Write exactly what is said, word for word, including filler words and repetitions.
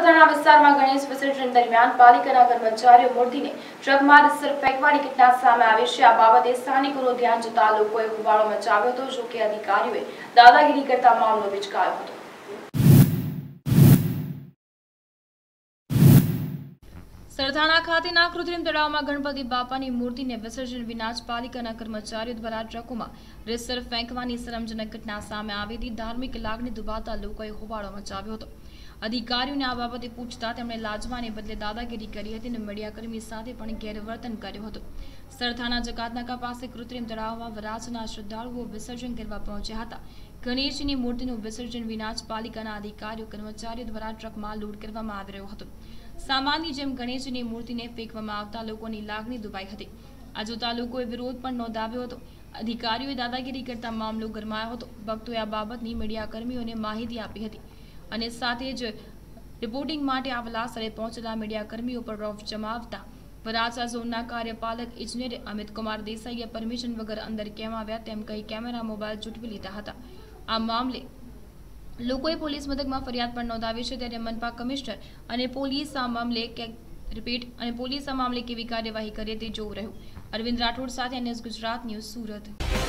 थाना विस्तार में गणेश विसर्जन दरमियान पालिकाना कर्मचारीओ मूर्तिने ट्रकमां रिसर फेंकवानी घटना सामे આવી છે। આ બાબતે સ્થાનિકોનું ધ્યાન જતા લોકોએ હોબાળો મચાવ્યો હતો। જો કે અધિકારીઓએ દાદાગીરી કરતા મામલો વિચકાયો હતો। સરથાણા ખાતેના કૃત્રિમ તળાવમાં ગણપતિ બાપાની મૂર્તિને વિસર્જન વિના જ પાલિકાના કર્મચારીઓ દ્વારા ટ્રકોમાં રીસર ફેંકવાની શરમજનક ઘટના સામે આવી હતી। ધાર્મિક લાગણી દુભાતા લોકોએ હોબાળો મચાવ્યો હતો। અધિકારીઓને આ બાબતે પૂછતા તેમણે લાજવાને બદલે દાદાગીરી કરી હતી અને મીડિયાકર્મી સાથે પણ ગેરવર્તન કર્યું હતું। સરથાણા જગાતનાકા પાસે કૃત્રિમ તળાવમાં વરાછના શ્રદ્ધાળુઓ વિસર્જન કરવા પહોંચ્યા હતા। ગણેશજીની મૂર્તિનું વિસર્જન વિના જ પાલિકાના અધિકારીઓ કર્મચારીઓ દ્વારા ટ્રકમાં લોડ કરવામાં આવી રહ્યો હતો। સામાન્ય જેમ ગણેશજીની મૂર્તિને ફેંકવામાં આવતા લોકોની લાગણી દુભાઈ હતી। આ જોતા લોકોએ વિરોધ પણ નોંધાવ્યો હતો। અધિકારીઓએ દાદાગીરી કરતા મામલો ગરમાયો હતો। ભક્તોએ આ બાબતની મીડિયાકર્મીઓને માહિતી આપી હતી અને સાથે જ રિપોર્ટિંગ માટે આવેલા સ્થળે પહોંચેલા મીડિયાકર્મીઓ પર રોફ જમાવતા વરાછા ઝોનના કાર્યપાલક ઇજનેર અમિત કુમાર દેસાઈએ પરમિશન વગર અંદર કેમ આવ્યા તેમ કહી કેમેરા મોબાઈલ ઝૂંટવી લીધા હતા। આ મામલે લોકોએ પોલીસ મથકમાં ફરિયાદ પણ નોંધાવી છે। ત્યારે મનપા કમિશનર અને પોલીસ આ મામલે રિપીટ અને પોલીસ આ મામલે કેવી કાર્યવાહી કરે તે જોવું રહ્યું। અરવિંદ રાઠોડ સાથે એનએસ ગુજરાત ન્યૂઝ સુરત।